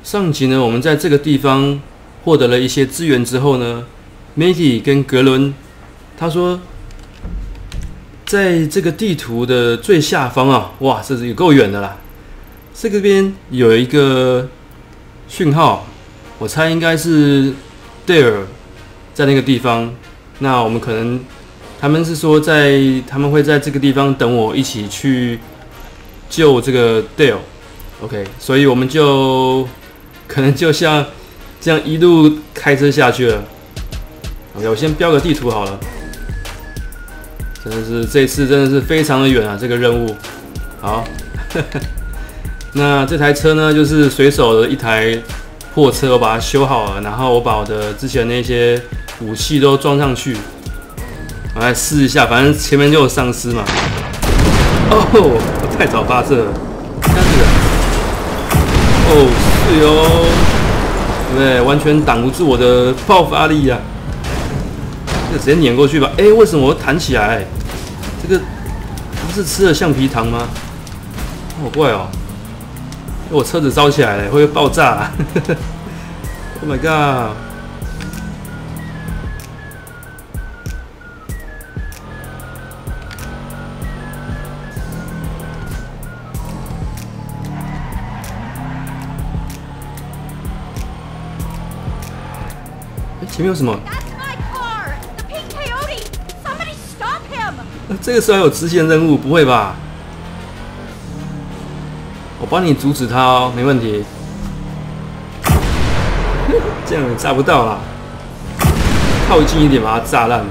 上集呢，我们在这个地方获得了一些资源之后呢 ，Maggie 跟格伦他说，在这个地图的最下方啊，哇，这是有够远的啦。这边有一个讯号，我猜应该是 Dare 在那个地方。那我们可能他们是说他们会在这个地方等我一起去救这个 Dale。OK， 所以我们就可能就像这样一路开车下去了。OK， 我先标个地图好了。真的是这次真的是非常的远啊，这个任务。好，那这台车呢，就是随手的一台破车，我把它修好了，然后我把我的之前那些武器都装上去，我来试一下，反正前面就有丧尸嘛。哦，我太早发射了，看这个。哦，是哟，对不对？完全挡不住我的爆发力呀、就直接碾过去吧。哎，为什么我弹起来？这个不是吃了橡皮糖吗？好怪哦！我车子烧起来了，会不会爆炸、啊、？Oh my god！ 前面有什么？这个时候还有支线任务，不会吧？我帮你阻止他哦，没问题。这样也炸不到啦，靠近一点把它炸烂。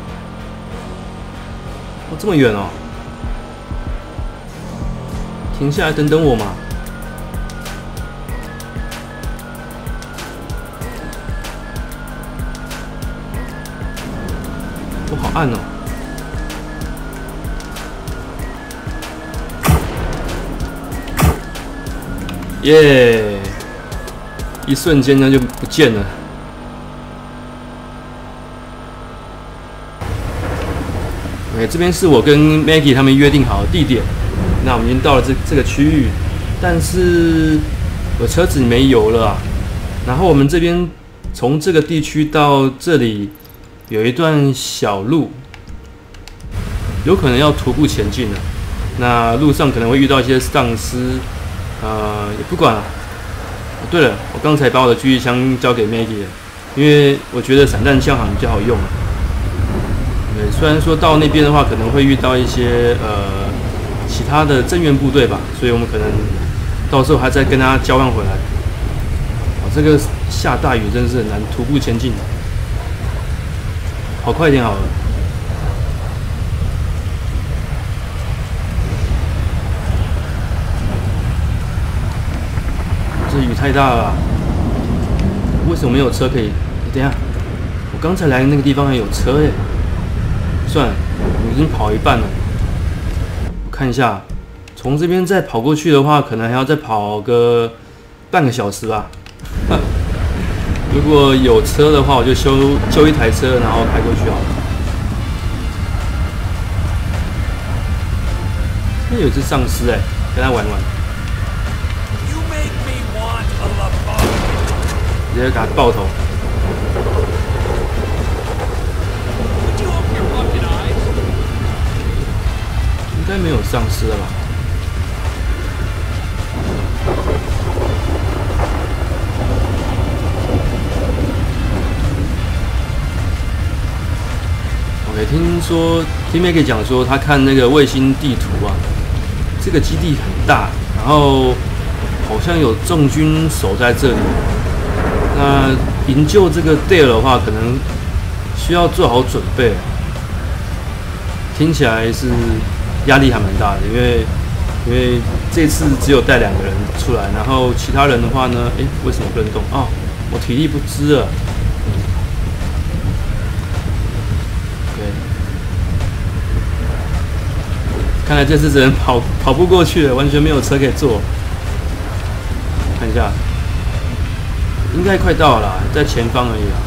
哦，这么远哦！停下来等等我嘛。我好暗哦。耶！一瞬间它就不见了。OK， 这边是我跟 Maggie 他们约定好的地点。那我们已经到了这个区域，但是我车子没油了啊。然后我们这边从这个地区到这里有一段小路，有可能要徒步前进了。那路上可能会遇到一些丧尸。也不管了。对了，我刚才把我的狙击枪交给 Maggie 了，因为我觉得散弹枪好像比较好用。对，虽然说到那边的话，可能会遇到一些其他的增援部队吧，所以我们可能到时候还再跟他交换回来。这个下大雨真是很难徒步前进，跑快一点好了。这雨太大了，为什么没有车可以？等一下，我刚才来的那个地方还有车耶。算了，我已经跑一半了。我看一下，从这边再跑过去的话，可能还要再跑个半个小时吧。如果有车的话，我就修一台车，然后开过去好了。那有只丧尸哎，跟他玩玩。直接给他爆头！应该没有丧尸了吧？OK， 听 Maggie 讲说，他看那个卫星地图啊，这个基地很大，然后好像有重军守在这里。那营救这个 Dale 的话，可能需要做好准备。听起来是压力还蛮大的，因为这次只有带2个人出来，然后其他人的话呢，为什么不能动？哦，我体力不支了。OK， 看来这次只能跑步过去了，完全没有车可以坐。看一下。应该快到了啦，在前方而已啦。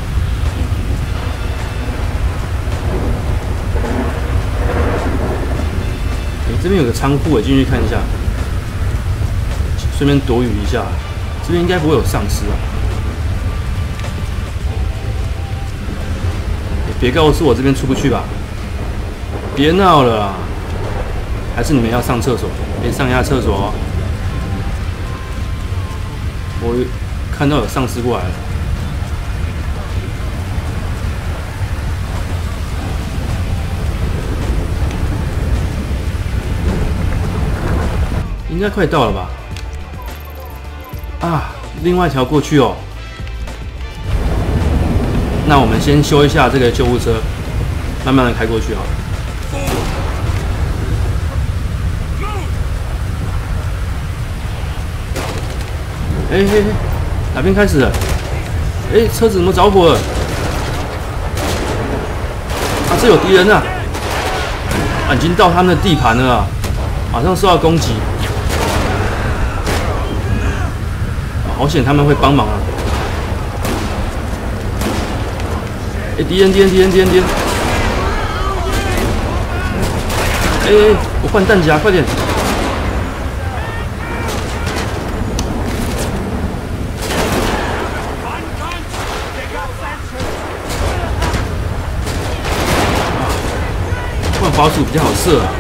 这边有个仓库，我进去看一下，顺便躲雨一下。 这边应该不会有丧尸啊！别告诉我这边出不去吧！别闹了啦！还是你们要上厕所？上一下厕所哦。我看到有丧尸过来了。应该快到了吧？啊，另外一条过去哦。那我们先修一下这个救护车，慢慢的开过去好了。哎，哪边开始了？哎，车子怎么着火了？啊，这有敌人啊！啊，已经到他们的地盘了啊，马上受到攻击。好险他们会帮忙啊！哎，敌人！哎，我换弹夹，快点！换滑鼠比较好射啊！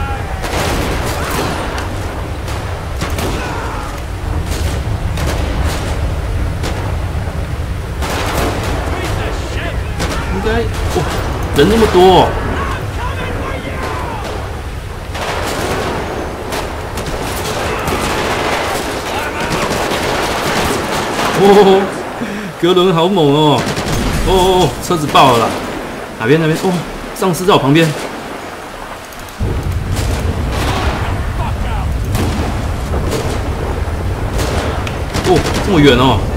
哇，人那么多哦！哦，格伦好猛哦！哦，车子爆了啦！哪边？哦，丧尸在我旁边。哦，这么远哦！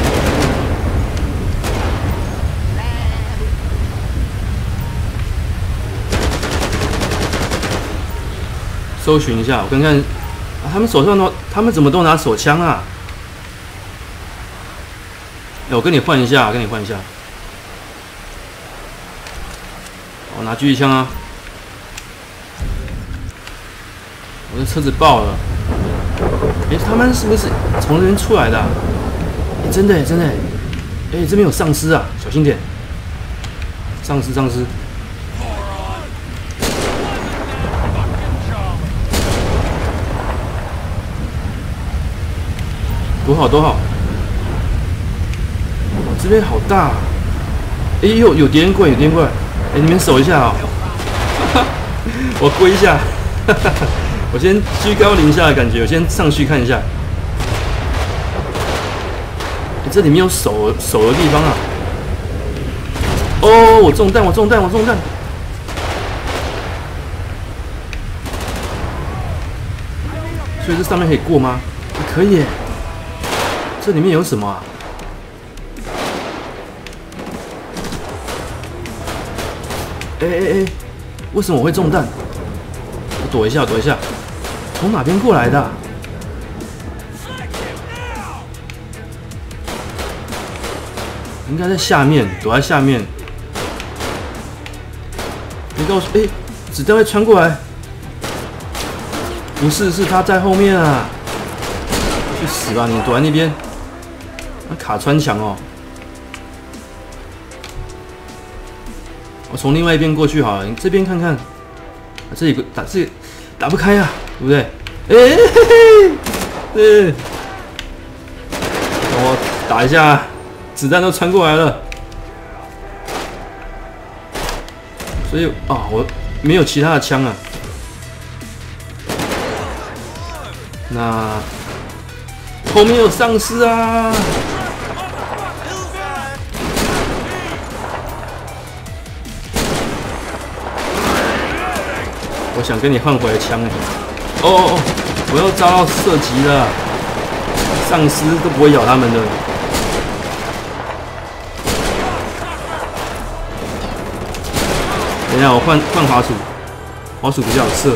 搜寻一下，我看看，啊，他们手上他们怎么都拿手枪啊？哎，我跟你换一下，我拿狙击枪啊！我的车子爆了！哎，他们是不是从这边出来的啊？哎，真的！哎，这边有丧尸啊，小心点！丧尸！多好！这边好大、啊！哎呦，有敌人过来！哎，你们守一下啊、哦！我归一下，我先居高临下的感觉，我先上去看一下。哎，这里面有守的地方啊！哦，我中弹！所以这上面可以过吗？可以耶！这里面有什么啊？哎，为什么我会中弹？我躲一下，从哪边过来的啊？应该在下面，躲在下面。你告诉我，哎，子弹会穿过来？不是，是他在后面啊！去死吧，你躲在那边。卡穿墙哦，我从另外一边过去好了。你这边看看，这里打不开啊，对不对？我打一下，子弹都穿过来了。所以啊，我没有其他的枪啊。那后面有丧尸啊！我想跟你换回来枪哎！哦，我要遭到射击了，丧尸都不会咬他们的。等一下，我换滑鼠，滑鼠比较好射。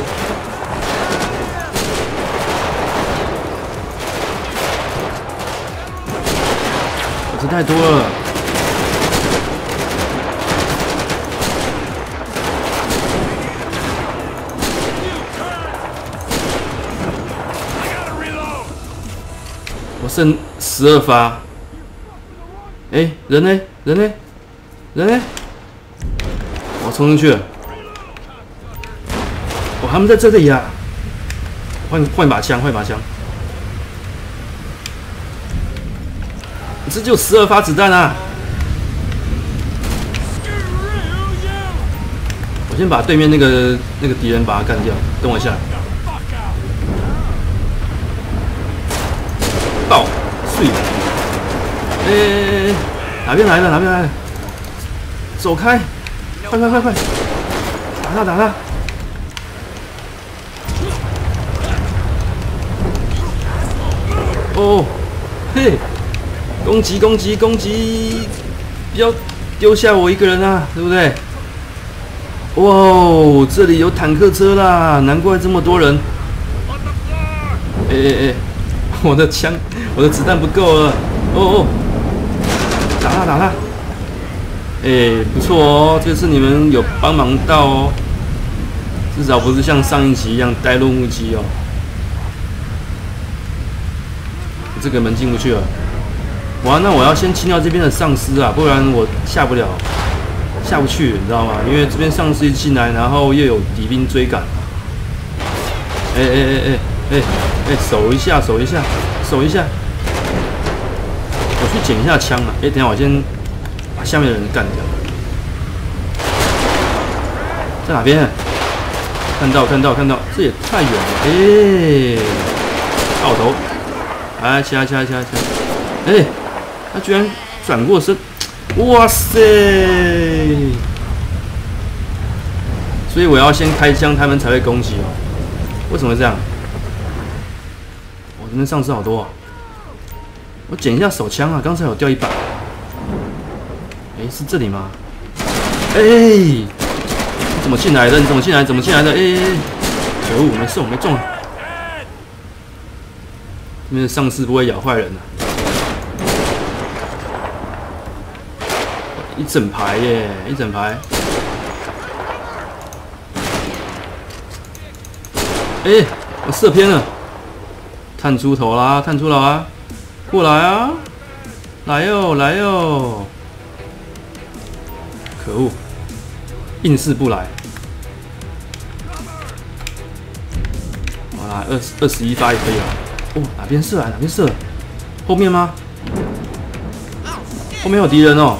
这太多了。我 12发。哎，人呢？人呢？人呢？我冲进去了。哦，他们在这里呀、啊！换把枪，换把枪。这就12发子弹啊！我先把对面那个敌人把他干掉，等我一下。爆碎！哪边来了？哪边来了？走开！快！打他！打他！哦，嘿！攻击！不要丢下我一个人啊，对不对？哇哦，这里有坦克车啦，难怪这么多人。我的枪，我的子弹不够了。哦，打他！不错哦，这次你们有帮忙到哦，至少不是像上一集一样呆若木鸡哦。这个门进不去了。哇，那我要先清掉这边的丧尸啊，不然我下不去，你知道吗？因为这边丧尸一进来，然后又有敌兵追赶。守一下！我去捡一下枪啊！等一下我先把下面的人干掉。在哪边？看到，这也太远了！到头！来，掐！他居然转过身！哇塞！所以我要先开枪，他们才会攻击哦。为什么这样？我这边丧尸好多啊！我捡一下手枪啊，刚才有掉一把。是这里吗？你怎么进来的？怎么进来的？可恶，没事，我没中。这边的丧尸不会咬坏人啊！一整排耶，一整排。我射偏了，探出头啦，过来啊，来哟！可恶，硬是不来。好啦，21发也可以了。哦，哪边射？后面吗？后面有敌人哦。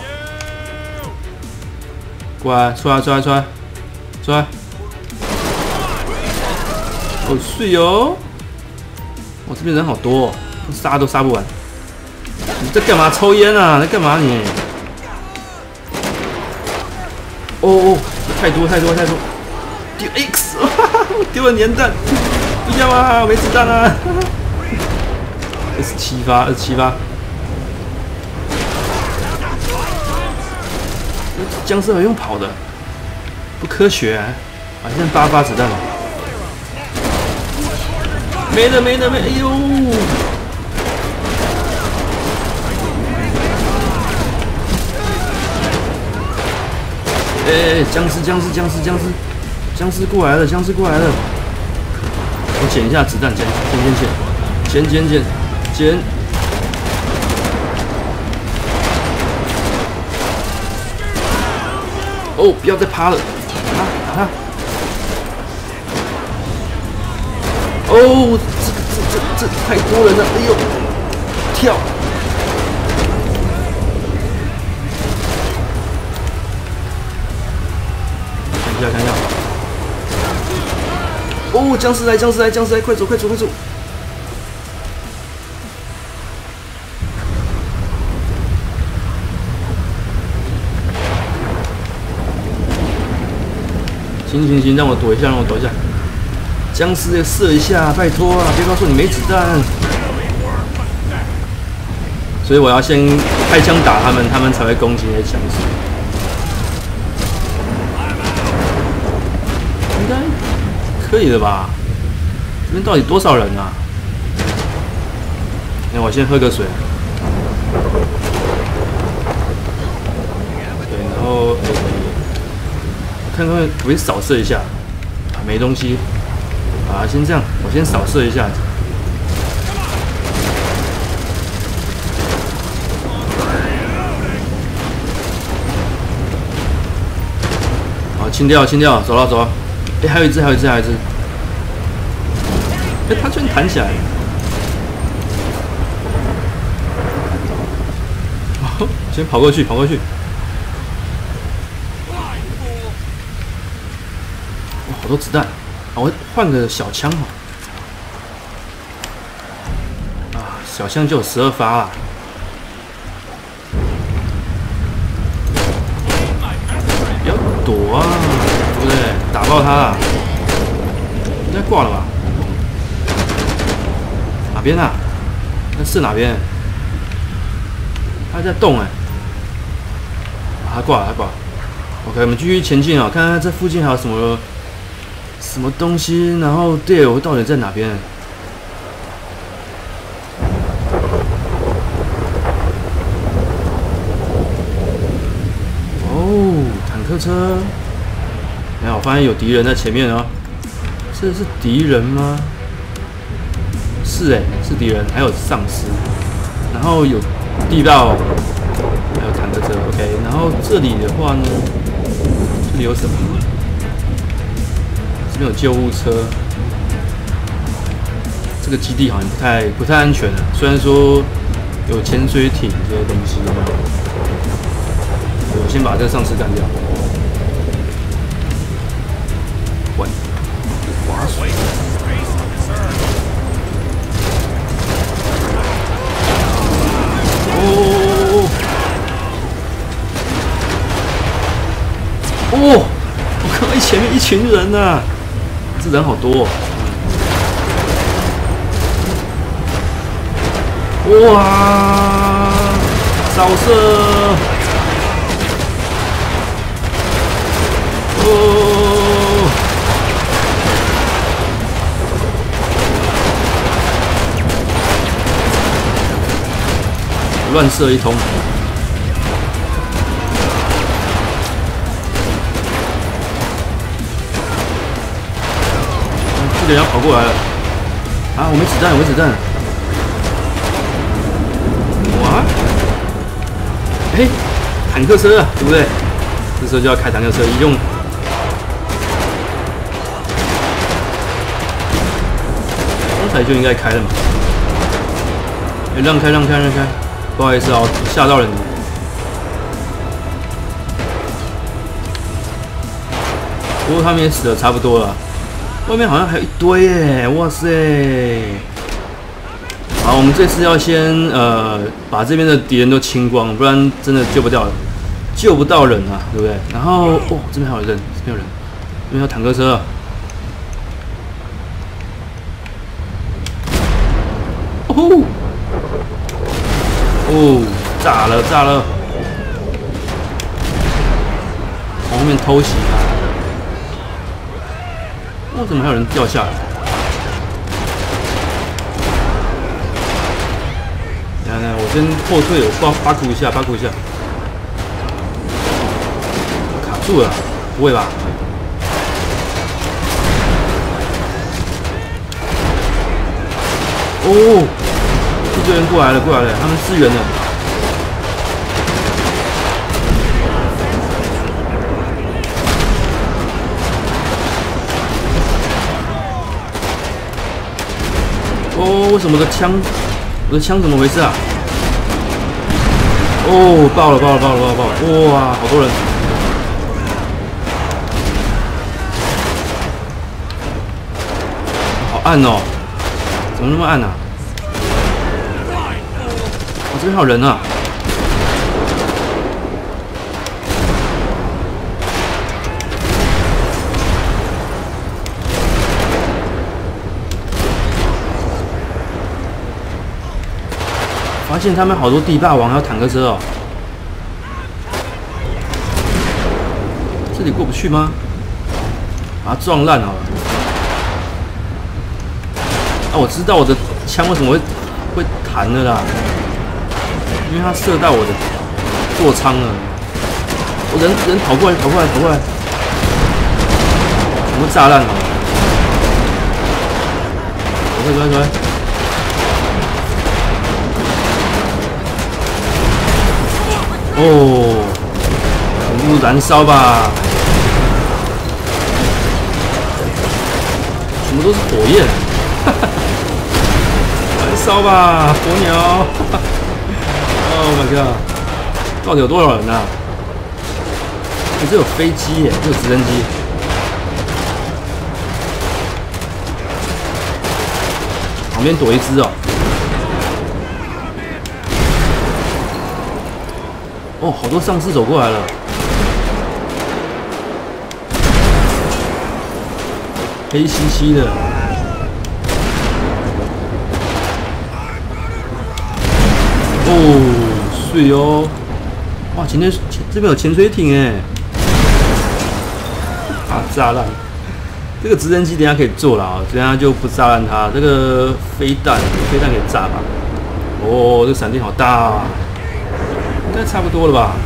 过来，出来！哦，碎哦！我这边人好多哦，杀都杀不完。你在干嘛？抽烟啊？在干嘛你？太多！丢 X， 丢了粘弹，不要啊！没子弹啊！27发。僵尸还用跑的，不科学啊！现在8发子弹了。没了！哎呦！僵尸过来了！我捡一下子弹，捡。哦，不要再趴了，打他！哦，这太多人了！哎呦，跳！看一下！哦，僵尸来！快走！行，让我躲一下。僵尸也射一下，拜托啊！别告诉我你没子弹。所以我要先开枪打他们，他们才会攻击那些僵尸。应该可以了吧？这边到底多少人啊？那我先喝个水。对，然后看看可不可以扫射一下。没东西。先这样，我先扫射一下。 清掉，清掉，走了走了。哎，还有一只，还有一只，还有一只。哎，它居然弹起来了。哦，先跑过去，跑过去。哇，好多子弹。我换个小枪哈。啊，小枪就有12发啦。不要躲啊，对不对？打爆他啦！应该挂了吧？哪边啊？那是哪边？他在动哎、他挂了，他挂了。OK， 我们继续前进啊、看看这附近还有什么东西，然后队友到底在哪边？哦，坦克车。哎，我发现有敌人在前面哦。这是敌人吗？是哎、是敌人，还有丧尸，然后有地道，还有坦克车。OK， 然后这里的话呢，这里有什么？这边有救护车。这个基地好像不太安全啊，虽然说有潜水艇这些东西，我先把这个丧尸干掉。喂，滑水。哦，我看到前面一群人呐、啊，这人好多、哦。哇，扫射！哦，乱射一通。这个人要跑过来了！啊，我没子弹，我没子弹。哇！哎，坦克车啊，对不对？这时候就要开坦克车，用。刚才就应该开了嘛。哎，让开，让开，让开！不好意思啊，我吓到人了。不过他们也死的差不多了。外面好像还有一堆耶！哇塞！好，我们这次要先把这边的敌人都清光，不然真的救不到人啊，对不对？然后哦，这边还有人，这边有人，这边有坦克车。哦哦，炸了炸了！从后面偷袭他。为什么还有人掉下来？来，我先后退，我巴库一下，巴库一下。卡住了，不会吧？哦，一堆人过来了，过来了，他们支援了。哦，为什么我的枪怎么回事啊？哦，爆了！哇，好多人！好暗哦，怎么那么暗啊？哦，这边还有人啊！发现他们好多地霸王还有坦克车哦，这里过不去吗？把它撞烂好了。啊，我知道我的枪为什么会弹的啦，因为它射到我的座舱了。我人跑过来，全部炸烂了。快！哦，全部燃烧吧！ 都是火焰，燃烧吧，火鸟！Oh my god， 到底有多少人啊？这有飞机耶，这有直升机。旁边躲一只哦。哦，好多丧尸走过来了。黑漆漆的。哦，水哦！哇，这边有潜水艇哎！啊，炸烂！这个直升机等一下可以做了啊，等一下就不炸烂它。这个飞弹可以炸吧？哦，这个闪电好大啊！应该差不多了吧？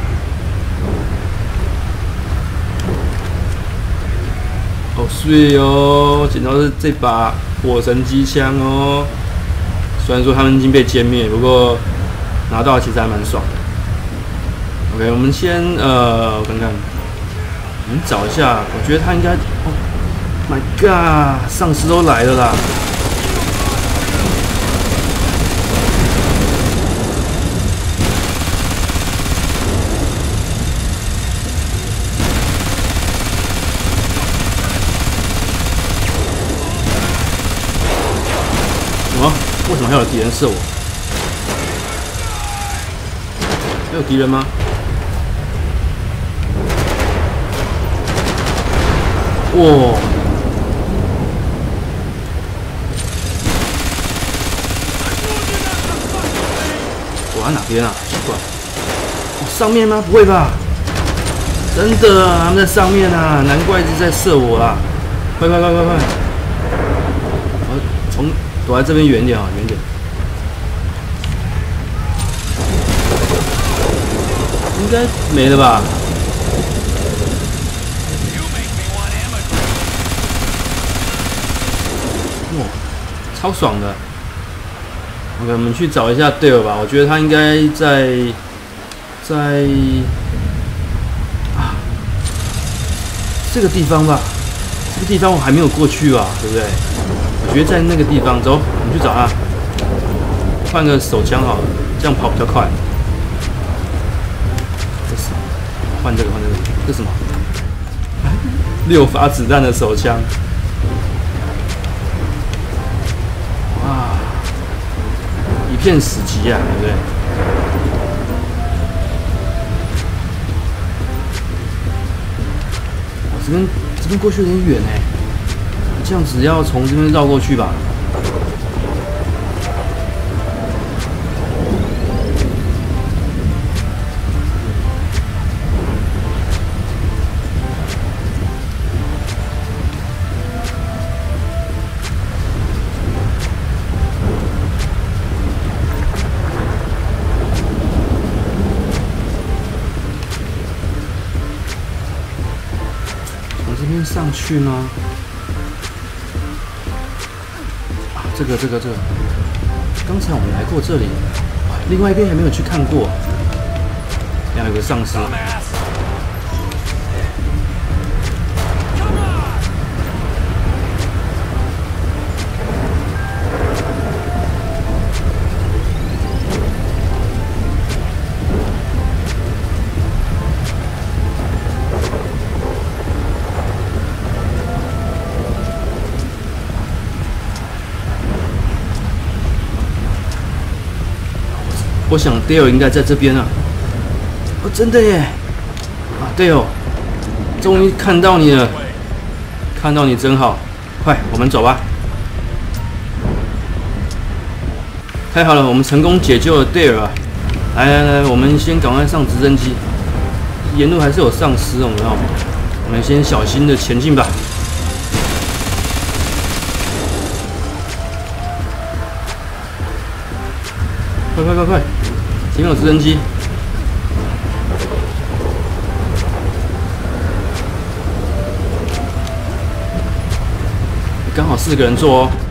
好碎哦！捡到是这把火神机枪哦。虽然说他们已经被歼灭，不过拿到其实还蛮爽的。OK， 我们先我看看，我们找一下，我觉得他应该哦 ，My God， 丧尸都来了啦！什么？为什么还有敌人射我？还有敌人吗？哇！我在哪边啊？奇怪，上面吗？不会吧？真的啊，他们在上面啊，难怪一直在射我啦！快！我从躲在这边远点啊，远点。应该没了吧？哇，超爽的。OK， 我们去找一下队友吧。我觉得他应该在这个地方吧。这个地方我还没有过去吧，对不对？我觉得在那个地方，走，我们去找他。换个手枪好了，这样跑比较快。换这个，这是什么？6发子弹的手枪。哇，一片死寂啊，对不对？这边过去有点远哎，这样子要从这边绕过去吧。上去吗？啊，这个，刚才我们来过这里，另外一边还没有去看过。还有个丧尸。我想 Dale 应该在这边啊！哦，真的耶！啊 ，Dale， 终于看到你了，看到你真好。快，我们走吧。太好了，我们成功解救了 Dale 啊！来，我们先赶快上直升机。沿路还是有丧尸，我们先小心的前进吧。快！前面有直升机，刚好4个人坐哦。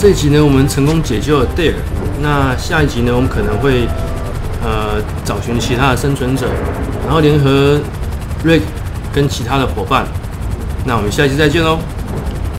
这一集呢，我们成功解救了 Dare。那下一集呢，我们可能会找寻其他的生存者，然后联合 Rick 跟其他的伙伴。那我们下一期再见喽。